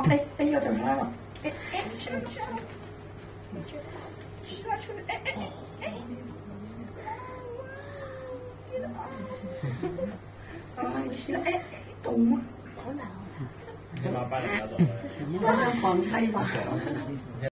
哎，要整开了，哎，起来，哎，哎，起来，哎，懂吗？ 好难哦。你把把人家懂了。 这是黄开吧？